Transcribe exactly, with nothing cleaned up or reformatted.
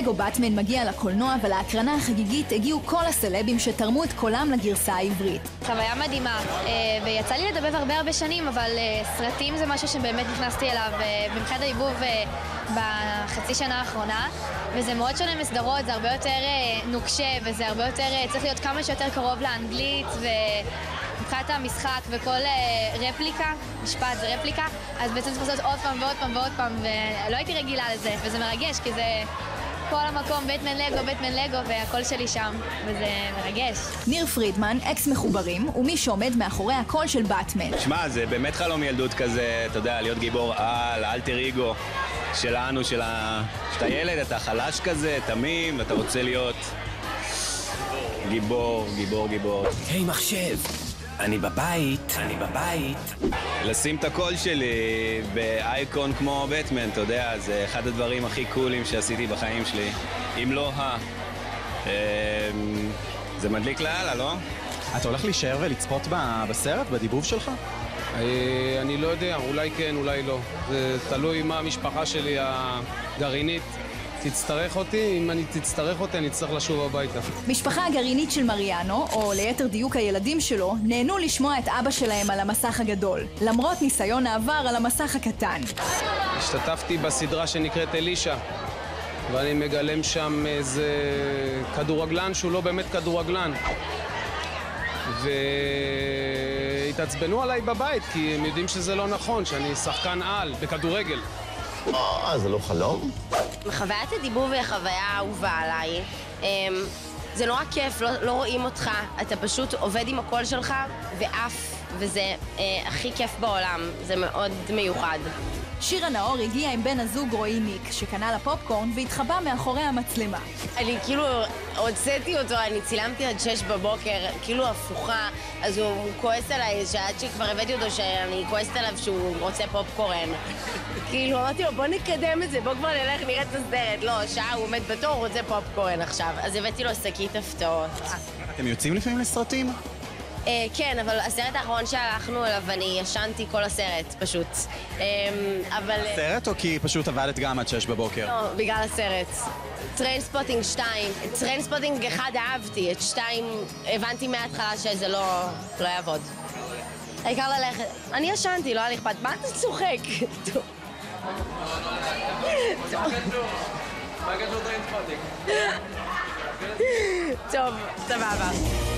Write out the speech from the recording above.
לגו באטמן מגיע לקולנוע, ולהקרנה החגיגית הגיעו כל הסלבים שתרמו את קולם לגרסה העברית. חוויה מדהימה, ויצא לי לדבר הרבה הרבה שנים, אבל סרטים זה משהו שבאמת נכנסתי אליו במחד הדיבוב בחצי שנה האחרונה, וזה מאוד שונה מסדרות, זה הרבה יותר נוקשה, וזה הרבה יותר, צריך להיות כמה שיותר קרוב לאנגלית, ומבחינת המשחק וכל רפליקה, משפט זה רפליקה, אז בעצם צריך לעשות עוד פעם ועוד פעם ועוד פעם, ולא הייתי רגילה לזה, וזה מרגש, כי זה כל המקום, בטמן לגו, בטמן לגו, והקול שלי שם, וזה מרגש. ניר פרידמן, אקס מחוברים, ומי שעומד מאחורי הקול של באטמן. שמע, זה באמת חלום ילדות כזה, אתה יודע, להיות גיבור על, אלטר איגו שלנו, של ה... שאתה ילד, אתה חלש כזה, תמים, ואתה רוצה להיות גיבור, גיבור, גיבור. היי מחשב, אני בבית, אני בבית. לשים את הקול שלי באייקון כמו בטמן, אתה יודע, זה אחד הדברים הכי קולים שעשיתי בחיים שלי. אם לא ה... זה מדליק לאללה, לא? אתה הולך להישאר ולצפות בסרט, בדיבוב שלך? אני לא יודע, אולי כן, אולי לא. זה תלוי מה המשפחה שלי הגרעינית תצטרך אותי. אם אני תצטרך אותי, אני צריך לשוב הביתה. משפחה הגרעינית של מריאנו, או ליתר דיוק הילדים שלו, נהנו לשמוע את אבא שלהם על המסך הגדול, למרות ניסיון העבר על המסך הקטן. השתתפתי בסדרה שנקראת אלישה, ואני מגלם שם איזה כדורגלן שהוא לא באמת כדורגלן. והתעצבנו עליי בבית, כי הם יודעים שזה לא נכון, שאני שחקן על בכדורגל. אה, זה לא חלום? חוויית הדיבוב היא חוויה אהובה עליי. זה נורא כיף, לא, לא רואים אותך, אתה פשוט עובד עם הקול שלך ואף, וזה הכי כיף בעולם, זה מאוד מיוחד. שירה נאור הגיעה עם בן הזוג רועי ניק, שקנה לה פופקורן והתחבא מאחורי המצלמה. אני כאילו הוצאתי אותו, אני צילמתי עד שש בבוקר, כאילו הפוכה, אז הוא כועס עליי, שעד שכבר הבאתי אותו שאני כועסת עליו שהוא רוצה פופקורן. כאילו אמרתי לו, בוא נקדם את זה, בוא כבר נלך נראה את הסרט. לא, שעה הוא עומד בתור, הוא רוצה פופקורן עכשיו. אז הבאתי לו שקית הפתעות. אתם יוצאים לפעמים לסרטים? אה, כן, אבל הסרט האחרון שהלכנו אליו, אני ישנתי כל הסרט, פשוט. אה, אבל... סרט או כי פשוט עבדת גם עד שש בבוקר? לא, בגלל הסרט. טריינספוטינג שתיים. טריינספוטינג אחד אהבתי, את שתיים הבנתי מההתחלה שזה לא, לא יעבוד. העיקר ללכת. אני ישנתי, לא היה לי אכפת. מה אתה צוחק? טוב. מה קשור טריינספוטינג? טוב, סבבה.